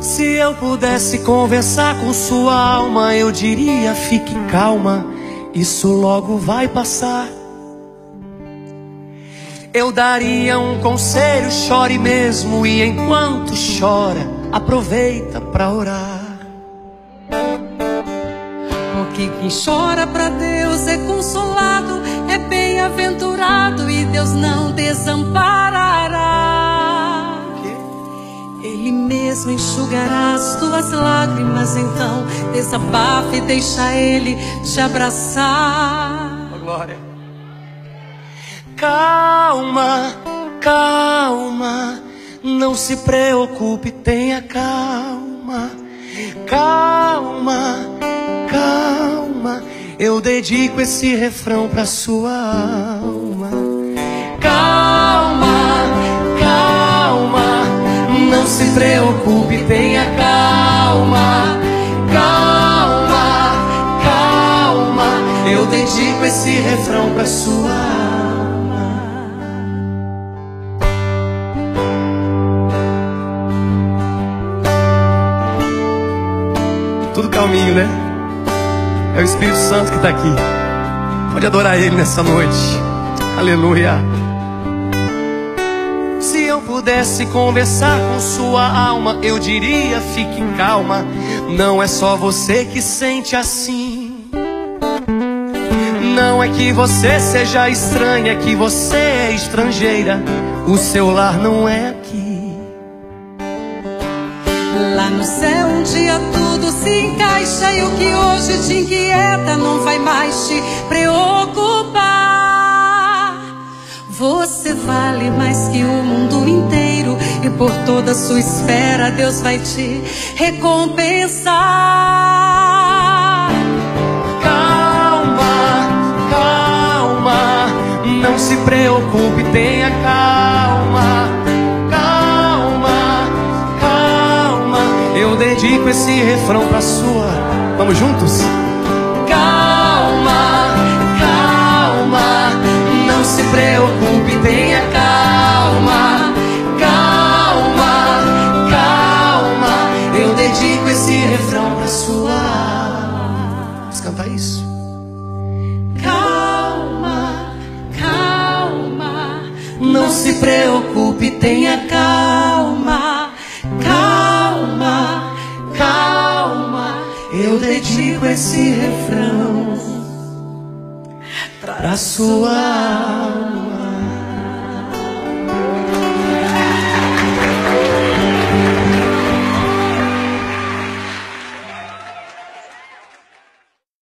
Se eu pudesse conversar com sua alma, eu diria: fique calma, isso logo vai passar. Eu daria um conselho: chore mesmo, e enquanto chora, aproveita pra orar. Porque quem chora pra Deus é consolado, é bem-aventurado, e Deus não desamparará. Ele mesmo enxugará as tuas lágrimas, então desabafa e deixa Ele te abraçar. Oh, glória. Calma, calma, não se preocupe, tenha calma. Calma, calma, eu dedico esse refrão pra sua alma. Calma, calma, não se preocupe, tenha calma. Calma, calma, eu dedico esse refrão pra sua alma. Tudo calminho, né? É o Espírito Santo que está aqui. Pode adorar Ele nessa noite. Aleluia. Se eu pudesse conversar com sua alma, eu diria: fique calma, não é só você que sente assim. Não é que você seja estranha, é que você é estrangeira. O seu lar não é aqui. Lá no céu um dia tudo se encaixa, e o que hoje te inquieta não vai mais te preocupar. Você vale mais que o mundo inteiro, e por toda a sua espera Deus vai te recompensar. Calma, calma, não se preocupe, tenha calma. Eu dedico esse refrão pra sua. Vamos juntos? Calma, calma, não se preocupe, tenha calma. Calma, calma, eu dedico esse refrão pra sua alma. Vamos cantar isso? Calma, calma, não se preocupe, tenha calma. Calma, calma, eu dedico esse refrão pra sua alma.